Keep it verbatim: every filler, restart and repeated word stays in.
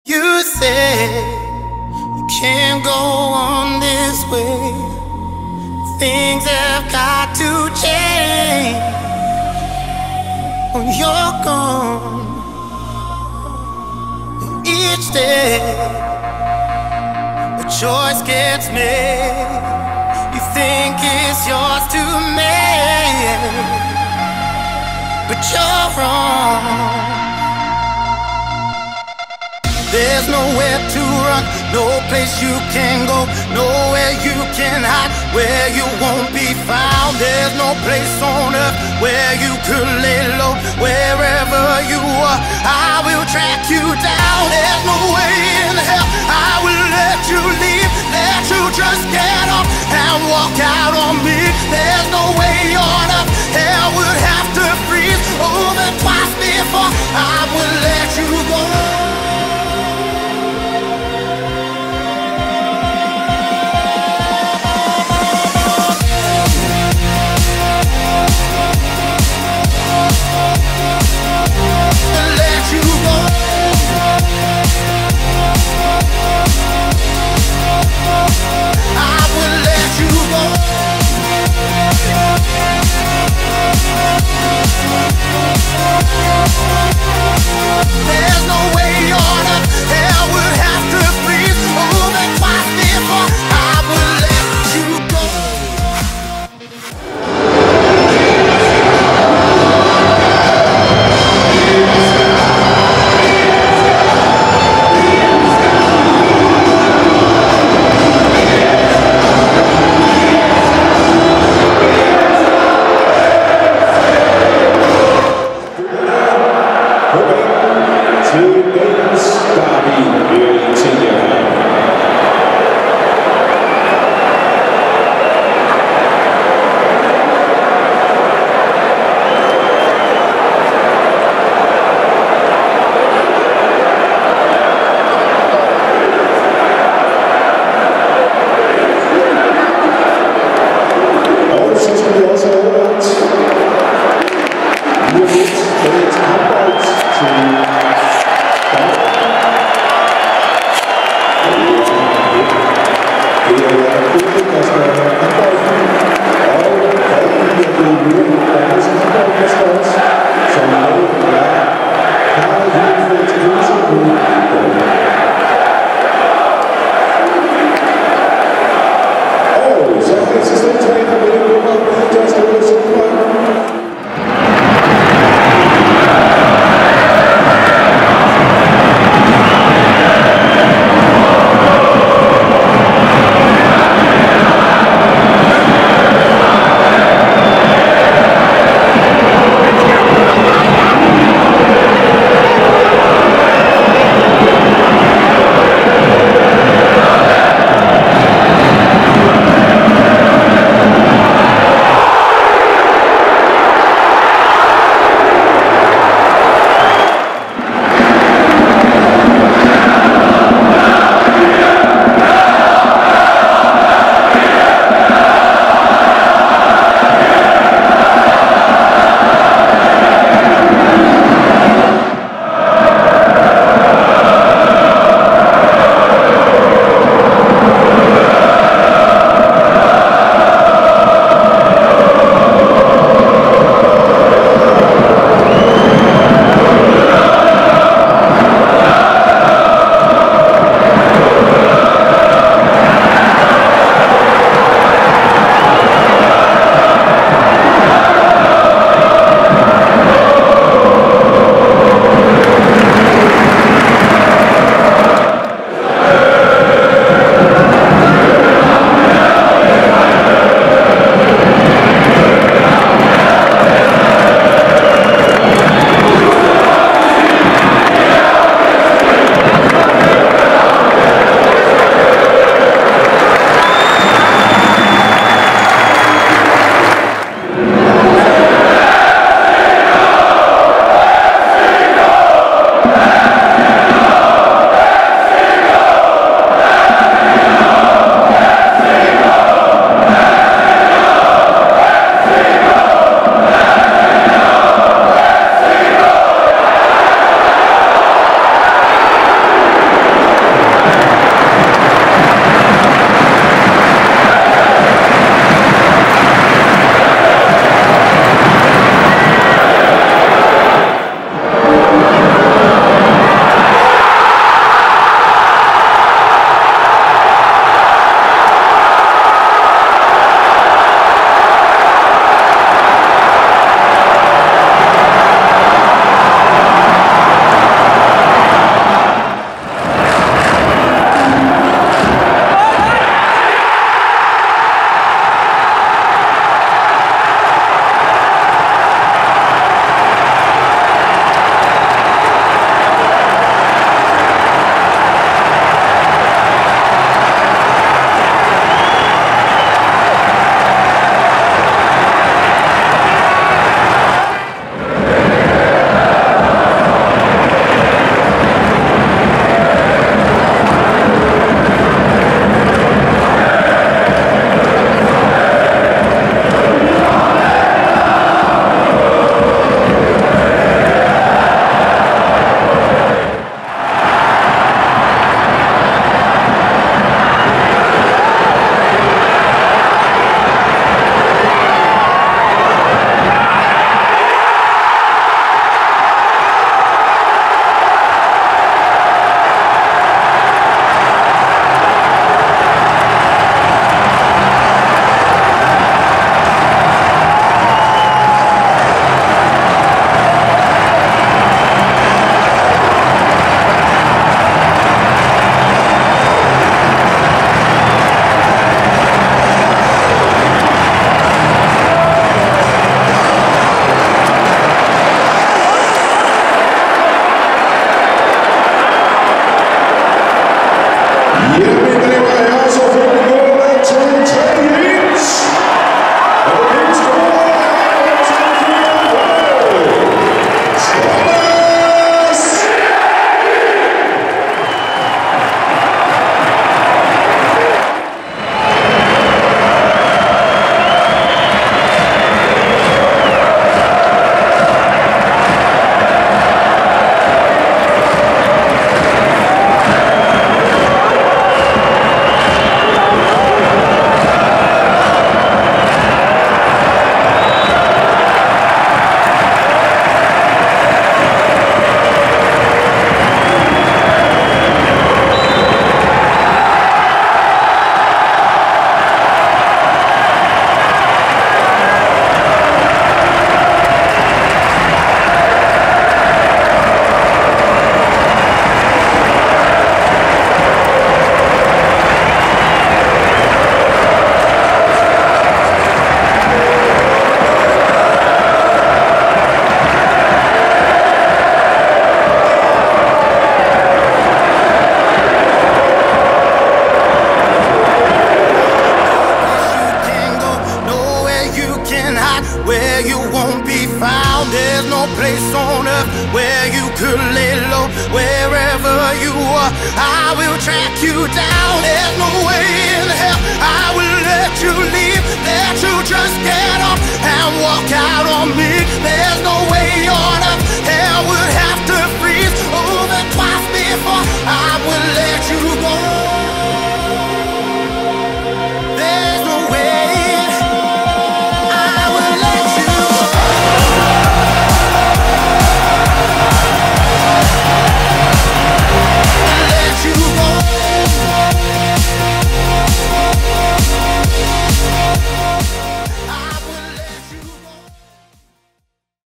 You say you can't go on this way. Things have got to change when you're gone. Each day a choice gets made. You think it's yours to make, but you're wrong. There's nowhere to run, no place you can go, nowhere you can hide, where you won't be found. There's no place on earth where you could lay low. Wherever you are, I will track you down. There's no way in hell I will let you leave, let you just get off and walk out on me. There's no way on earth hell would have to freeze over twice before I would let you go. Let you go. I will let you go. I will track you down. There's no way in hell I will let you leave, let you just get off and walk out on me. There's no way on earth hell would have to freeze over twice before